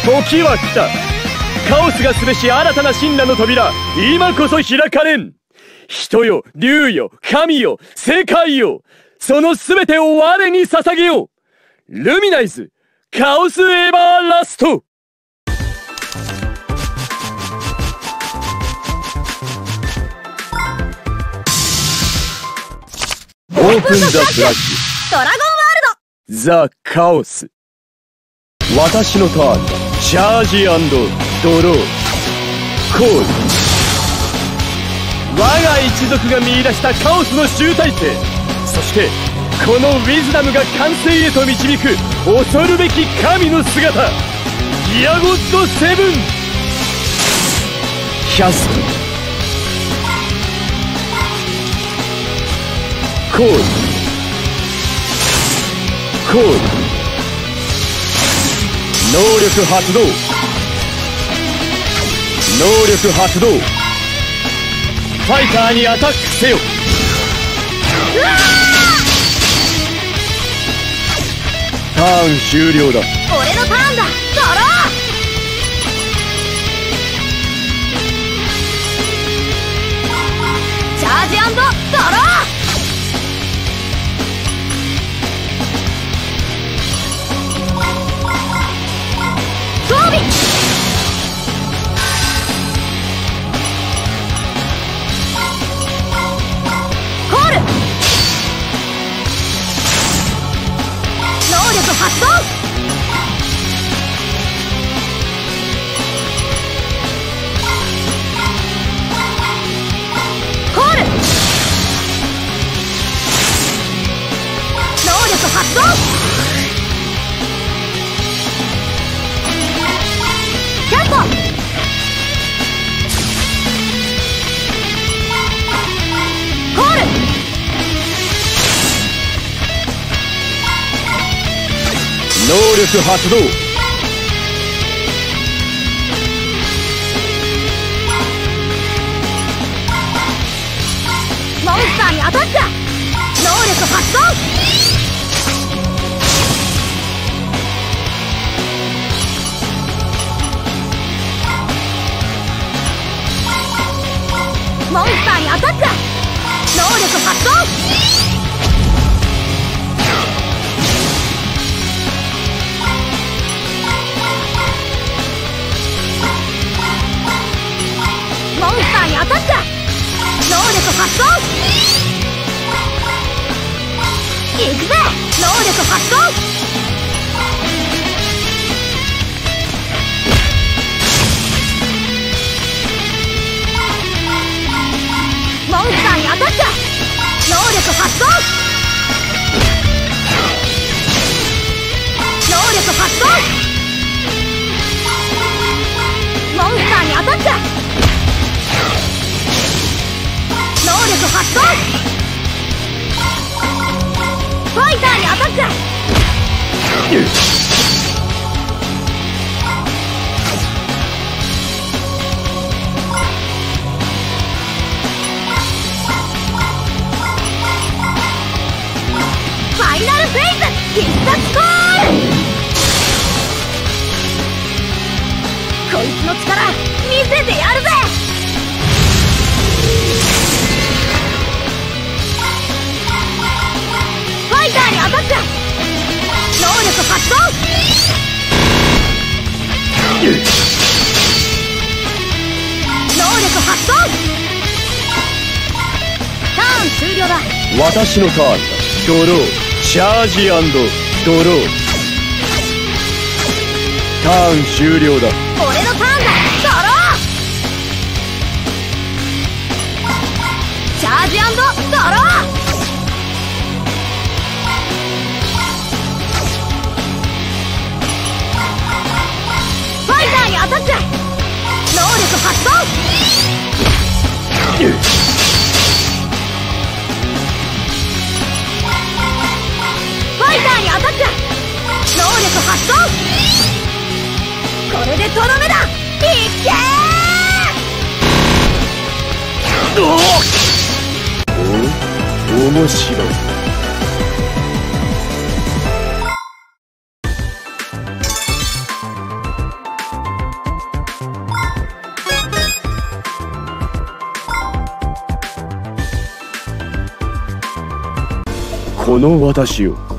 時は来た。カオスがすべし新たな神羅の扉、今こそ開かれん。人よ、竜よ、神よ、世界よ、そのすべてを我に捧げよう。ルミナイズ、カオスエバーラスト。オープンザフラッシュ、 ドラゴンワールド、ザ・カオス。私のターン、チャージ&ドロー、コール。我が一族が見出したカオスの集大成、そしてこのウィズダムが完成へと導く恐るべき神の姿、ギアゴッドセブン。キャスト、コール、コール、能力発動、能力発動。ファイターにアタックせよ。ターン終了だ。 俺のターンだ。ドロー。チャージ&ドロー。装備。コール。能力発動。コール。能力発動。キャット。コール。 能力発動。 モンスターにアタック。能力発動。モンスターにアタック。能力発動。モンスターにアタック。能力発動。いくぜ。能力発動。モンスターにアタック。能力発動。能力発動。モンスターにアタック。能力発動。ファイターにアタック。ファイナルフェイズ必殺コール。こいつの力見せてやるぜ。ファイターにアタック。能力発動。能力発動。ターン終了だ。 私のターンだ。ドロー、チャージ&ドロー。ターン終了だ。 俺のターンだ。ドロー。チャージ&ドロー。ファイターにアタック。能力発動。ファイターにアタック。能力発動。これでとどめだ。いっけー。面白い。 この私を